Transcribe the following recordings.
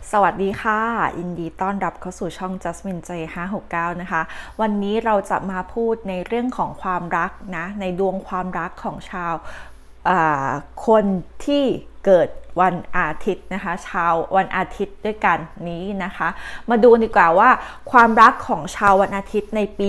สวัสดีค่ะยินดีต้อนรับเข้าสู่ช่อง Jasmine J 569นะคะวันนี้เราจะมาพูดในเรื่องของความรักนะในดวงความรักของชาวคนที่เกิดวันอาทิตย์นะคะชาววันอาทิตย์ด้วยกันนี้นะคะมาดูดีกว่าว่าความรักของชาววันอาทิตย์ในปี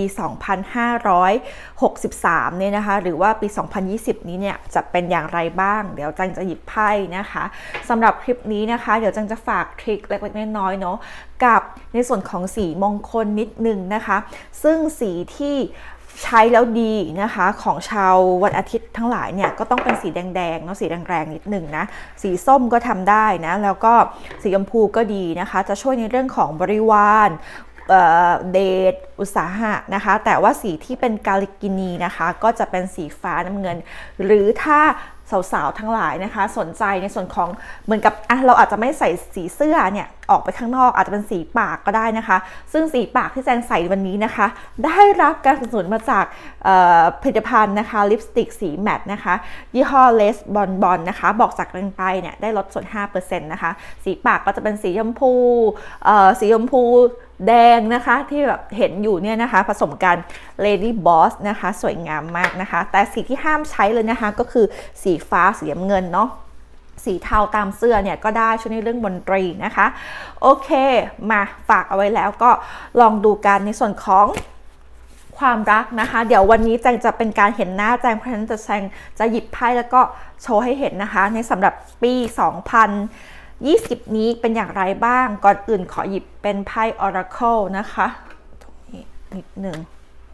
2563 เนี่ยนะคะหรือว่าปี 2020 นี้เนี่ยจะเป็นอย่างไรบ้างเดี๋ยวจังจะหยิบไพ่นะคะสำหรับคลิปนี้นะคะเดี๋ยวจังจะฝากทริคเล็กๆน้อยๆเนาะกับในส่วนของสีมงคลนิดนึงนะคะซึ่งสีที่ใช้แล้วดีนะคะของชาววันอาทิตย์ทั้งหลายเนี่ยก็ต้องเป็นสีแดงๆเนาะสีแรงๆนิดหนึ่งนะสีส้มก็ทำได้นะแล้วก็สีชมพูก็ดีนะคะจะช่วยในเรื่องของบริวารเดทอุตสาหะนะคะแต่ว่าสีที่เป็นกาลิกินีนะคะก็จะเป็นสีฟ้าน้ำเงินหรือถ้าสาวๆทั้งหลายนะคะสนใจในส่วนของเหมือนกับเราอาจจะไม่ใส่สีเสื้อเนี่ยออกไปข้างนอกอาจจะเป็นสีปากก็ได้นะคะซึ่งสีปากที่แจงใส่วันนี้นะคะได้รับการสนับสนุนมาจากผลิตภัณฑ์นะคะลิปสติกสีแมตต์นะคะยี่ห้อเลสบอนบอนนะคะบอกจากแรงไปเนี่ยได้ลดส่วน 5% นะคะสีปากก็จะเป็นสีชมพูแดงนะคะที่แบบเห็นอยู่เนี่ยนะคะผสมกัน Lady Boss นะคะสวยงามมากนะคะแต่สีที่ห้ามใช้เลยนะคะก็คือสีฟ้าสีน้ำเงินเนาะสีเทาตามเสื้อเนี่ยก็ได้ช่วยในเรื่องดนตรีนะคะโอเคมาฝากเอาไว้แล้วก็ลองดูกันในส่วนของความรักนะคะเดี๋ยววันนี้แจงจะเป็นการเห็นหน้าแจงเพราะฉะนั้นแจงจะหยิบไพ่แล้วก็โชว์ให้เห็นนะคะในสำหรับปี2020 นี้เป็นอย่างไรบ้างก่อนอื่นขอหยิบเป็นไพ่ Oracle นะคะตรงนี้นิดหนึ่ง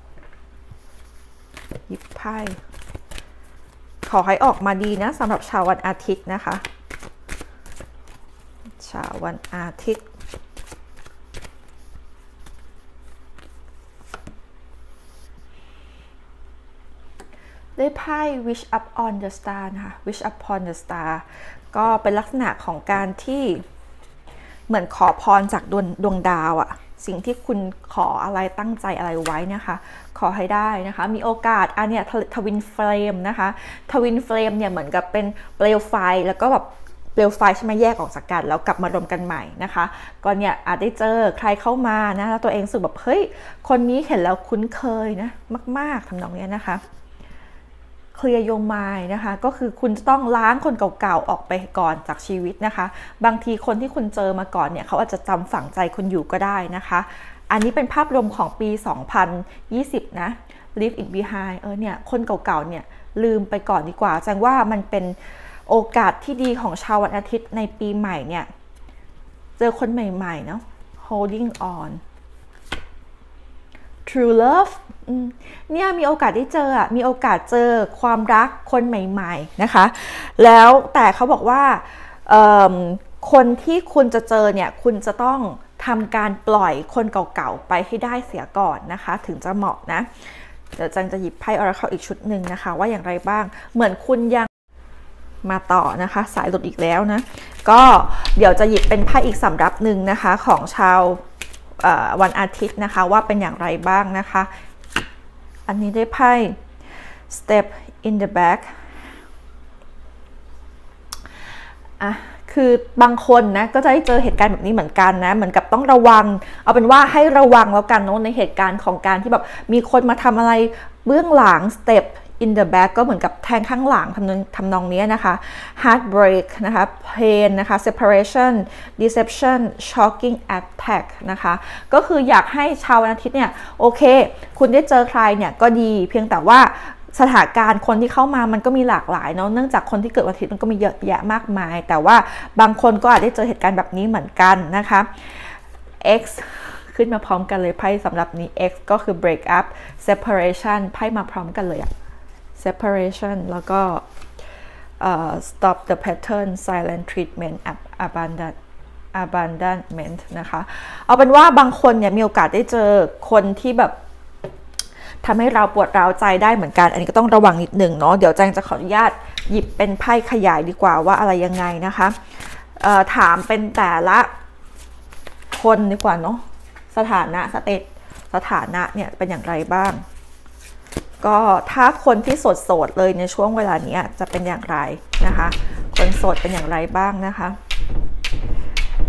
หยิบไพ่ขอให้ออกมาดีนะสำหรับชาววันอาทิตย์นะคะชาววันอาทิตย์ได้ไพ่ Wish upon the star นะคะ Wish upon the star ก็เป็นลักษณะของการที่เหมือนขอพรจากดวงดาวอะสิ่งที่คุณขออะไรตั้งใจอะไรไว้นะคะขอให้ได้นะคะมีโอกาสเนี่ยทวินเฟลมนะคะทวินเฟลมเนี่ยเหมือนกับเป็นเปลวไฟแล้วก็แบบเปลวไฟใช่ไหมแยกออกจากกันแล้วกลับมารวมกันใหม่นะคะก็เนี่ยอาจได้เจอใครเข้ามานะแล้วตัวเองรู้สึกแบบเฮ้ยคนนี้เห็นแล้วคุ้นเคยนะมากๆทำนองนี้นะคะเคลียร์โยมายนะคะก็คือคุณจะต้องล้างคนเก่าๆออกไปก่อนจากชีวิตนะคะบางทีคนที่คุณเจอมาก่อนเนี่ยเขาอาจจะจำฝังใจคุณอยู่ก็ได้นะคะอันนี้เป็นภาพรวมของปี 2020 นะ Leave it behind เนี่ยคนเก่าๆเนี่ยลืมไปก่อนดีกว่าแสดงว่ามันเป็นโอกาสที่ดีของชาววันอาทิตย์ในปีใหม่เนี่ยเจอคนใหม่ๆเนาะ holding on True Love เนี่ยมีโอกาสได้เจอมีโอกาสเจอความรักคนใหม่ๆนะคะแล้วแต่เขาบอกว่าคนที่คุณจะเจอเนี่ยคุณจะต้องทำการปล่อยคนเก่าๆไปให้ได้เสียก่อนนะคะถึงจะเหมาะนะเดี๋ยวจันจะหยิบไพ่ Oracle อีกชุดหนึ่งนะคะว่าอย่างไรบ้างเหมือนคุณยังมาต่อนะคะสายหลุดอีกแล้วนะก็เดี๋ยวจะหยิบเป็นไพ่อีกสำรับหนึ่งนะคะของชาววันอาทิตย์นะคะว่าเป็นอย่างไรบ้างนะคะอันนี้ได้ไพ่ Step in the back คือบางคนนะก็จะได้เจอเหตุการณ์แบบนี้เหมือนกันนะเหมือนกับต้องระวังเอาเป็นว่าให้ระวังแล้วกันเนาะในเหตุการณ์ของการที่แบบมีคนมาทำอะไรเบื้องหลัง Step in the back ก็เหมือนกับแทงข้างหลังทำนองนี้นะคะ heartbreak นะคะ pain นะคะ separation deception shocking attack นะคะก็คืออยากให้ชาววันอาทิตย์เนี่ยโอเคคุณได้เจอใครเนี่ยก็ดีเพียงแต่ว่าสถานการณ์คนที่เข้ามามันก็มีหลากหลายเนาะเนื่องจากคนที่เกิดวันอาทิตย์มันก็มีเยอะแยะมากมายแต่ว่าบางคนก็อาจได้เจอเหตุการณ์แบบนี้เหมือนกันนะคะ X ขึ้นมาพร้อมกันเลยไพ่สำหรับนี้ X ก็คือ break up separation ไพ่มาพร้อมกันเลยseparation แล้วก็stop the pattern silent treatment abandonment นะคะเอาเป็นว่าบางคนเนี่ยมีโอกาสได้เจอคนที่แบบทำให้เราปวดร้าวใจได้เหมือนกันอันนี้ก็ต้องระวังนิดหนึ่งเนาะเดี๋ยวแจงจะขออนุญาตหยิบเป็นไพ่ขยายดีกว่าว่าอะไรยังไงนะคะถามเป็นแต่ละคนดีกว่าเนาะสถานะเนี่ยเป็นอย่างไรบ้างก็ถ้าคนที่โสดเลยในช่วงเวลานี้จะเป็นอย่างไรนะคะคนโสดเป็นอย่างไรบ้างนะคะ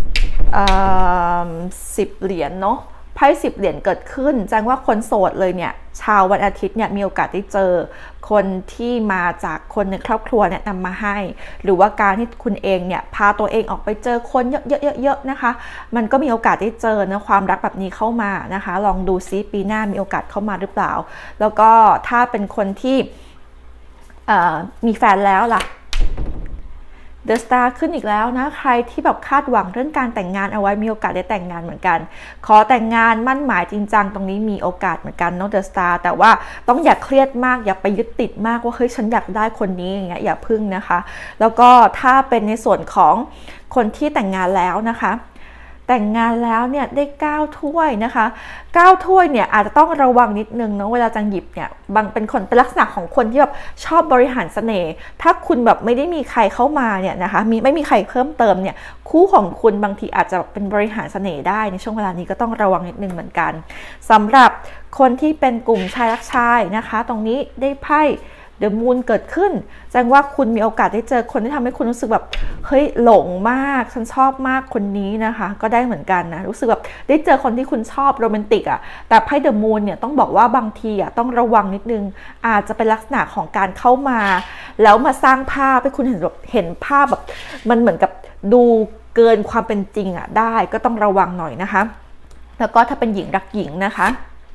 10 เหรียญเนาะไพ่10 เหรียญเกิดขึ้นแจ้งว่าคนโสดเลยเนี่ยชาววันอาทิตย์เนี่ยมีโอกาสได้เจอคนที่มาจากคนในครอบครัวเนี่ยนำมาให้หรือว่าการที่คุณเองเนี่ยพาตัวเองออกไปเจอคนเยอะๆนะคะมันก็มีโอกาสได้เจอนะความรักแบบนี้เข้ามานะคะลองดูซิปีหน้ามีโอกาสเข้ามาหรือเปล่าแล้วก็ถ้าเป็นคนที่มีแฟนแล้วล่ะเดอะสตาร์ขึ้นอีกแล้วนะใครที่แบบคาดหวังเรื่องการแต่งงานเอาไว้มีโอกาสได้แต่งงานเหมือนกันขอแต่งงานมั่นหมายจริงจังตรงนี้มีโอกาสเหมือนกันเนาะเดอะสตาร์แต่ว่าต้องอย่าเครียดมากอย่าไปยึดติดมากว่าเฮ้ยฉันอยากได้คนนี้อย่างเงี้ยอย่าพึ่งนะคะแล้วก็ถ้าเป็นในส่วนของคนที่แต่งงานแล้วนะคะแต่งงานแล้วเนี่ยได้9 ถ้วยนะคะ9 ถ้วยเนี่ยอาจจะต้องระวังนิดนึงเนาะเวลาจังหยิบเนี่ยบางเป็นคนเป็นลักษณะของคนที่แบบชอบบริหารเสน่ห์ถ้าคุณแบบไม่ได้มีใครเข้ามาเนี่ยนะคะไม่มีใครเพิ่มเติมเนี่ยคู่ของคุณบางทีอาจจะเป็นบริหารเสน่ห์ได้ในช่วงเวลานี้ก็ต้องระวังนิดนึงเหมือนกันสำหรับคนที่เป็นกลุ่มชายรักชายนะคะตรงนี้ได้ไพ่เดอะมูนเกิดขึ้นแสดงว่าคุณมีโอกาสได้เจอคนที่ทำให้คุณรู้สึกแบบเฮ้ยหลงมากฉันชอบมากคนนี้นะคะก็ได้เหมือนกันนะรู้สึกแบบได้เจอคนที่คุณชอบโรแมนติกอ่ะแต่ไพ่เดอะมูนเนี่ยต้องบอกว่าบางทีอ่ะต้องระวังนิดนึงอาจจะเป็นลักษณะของการเข้ามาแล้วมาสร้างภาพให้คุณเห็นภาพแบบมันเหมือนกับดูเกินความเป็นจริงอ่ะได้ก็ต้องระวังหน่อยนะคะแล้วก็ถ้าเป็นหญิงรักหญิงนะคะ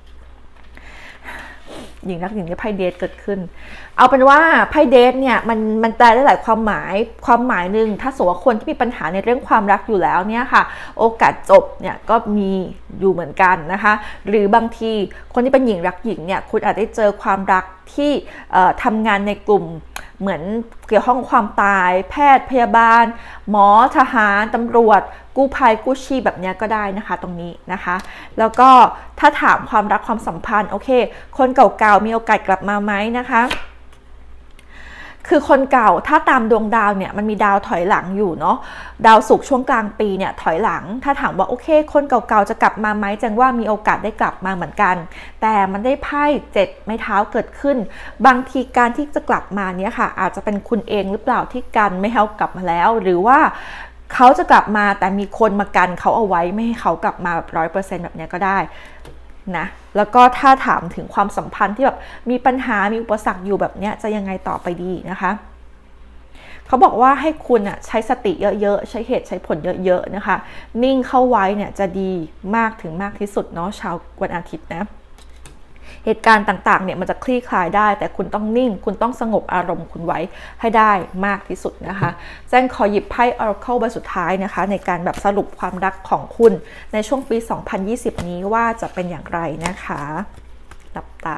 หญิงรักหญิงที่ไพ่เดทเกิดขึ้นเอาเป็นว่าไพ่เดทเนี่ยมันแปลได้หลายความหมายหนึ่งถ้าสมมติว่าคนที่มีปัญหาในเรื่องความรักอยู่แล้วเนี่ยค่ะโอกาสจบเนี่ยก็มีอยู่เหมือนกันนะคะหรือบางทีคนที่เป็นหญิงรักหญิงเนี่ยคุณอาจจะเจอความรักที่ทำงานในกลุ่มเหมือนเกี่ยวข้องความตายแพทย์พยาบาลหมอทหารตำรวจกู้ภัยกู้ชีพแบบนี้ก็ได้นะคะตรงนี้นะคะแล้วก็ถ้าถามความรักความสัมพันธ์โอเคคนเก่าๆมีโอกาสกลับมาไหมนะคะคือคนเก่าถ้าตามดวงดาวเนี่ยมันมีดาวถอยหลังอยู่เนาะดาวศุกร์ช่วงกลางปีเนี่ยถอยหลังถ้าถามว่าโอเคคนเก่าๆจะกลับมาไหมแจ้งว่ามีโอกาสได้กลับมาเหมือนกันแต่มันได้ไพ่7 ไม้เท้าเกิดขึ้นบางทีการที่จะกลับมาเนี่ยค่ะอาจจะเป็นคุณเองหรือเปล่าที่กันไม่ให้เขากลับมาแล้วหรือว่าเขาจะกลับมาแต่มีคนมากันเขาเอาไว้ไม่ให้เขากลับมาแบบ100%แบบนี้ก็ได้นะแล้วก็ถ้าถามถึงความสัมพันธ์ที่แบบมีปัญหามีอุปสรรคอยู่แบบนี้จะยังไงต่อไปดีนะคะเขาบอกว่าให้คุณใช้สติเยอะๆใช้เหตุใช้ผลเยอะๆนะคะนิ่งเข้าไว้เนี่ยจะดีมากถึงมากที่สุดเนาะชาววันอาทิตย์นะเหตุการณ์ต่างๆเนี่ยมันจะคลี่คลายได้แต่คุณต้องนิ่งคุณต้องสงบอารมณ์คุณไว้ให้ได้มากที่สุดนะคะแจ้งขอหยิบไพ่ Oracle ใบสุดท้ายนะคะในการแบบสรุปความรักของคุณในช่วงปี 2020 นี้ว่าจะเป็นอย่างไรนะคะหลับตา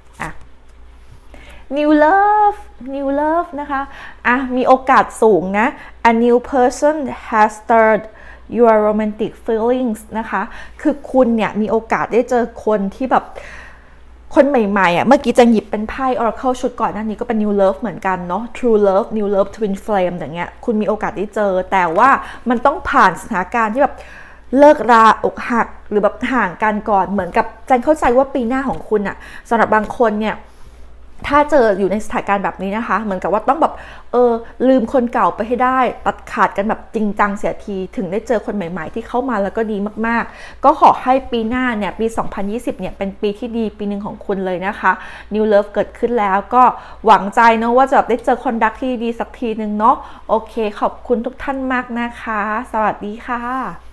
New love นะคะมีโอกาสสูงนะ A new person has stirred your romantic feelings นะคะคือคุณเนี่ยมีโอกาสได้เจอคนที่แบบคนใหม่ๆเมื่อกี้จะหยิบเป็นไพ่ Oracle ชุดก่อนหน้านี้ก็เป็น New Love เหมือนกันเนาะ True Love New Love Twin Flame อย่างเงี้ยคุณมีโอกาสได้เจอแต่ว่ามันต้องผ่านสถานการณ์ที่แบบเลิกราอกหักหรือแบบห่างกันก่อนเหมือนกับจันเข้าใจว่าปีหน้าของคุณสำหรับบางคนเนี่ยถ้าเจออยู่ในสถานการณ์แบบนี้นะคะเหมือนกับว่าต้องแบบลืมคนเก่าไปให้ได้ตัดขาดกันแบบจริงจังเสียทีถึงได้เจอคนใหม่ๆที่เข้ามาแล้วก็ดีมากๆก็ขอให้ปีหน้าเนี่ยปี 2020 เนี่ยเป็นปีที่ดีปีหนึ่งของคุณเลยนะคะ New Love เกิดขึ้นแล้วก็หวังใจเนาะว่าจะแบบได้เจอคนรักที่ดีสักทีนึงเนาะโอเคขอบคุณทุกท่านมากนะคะสวัสดีค่ะ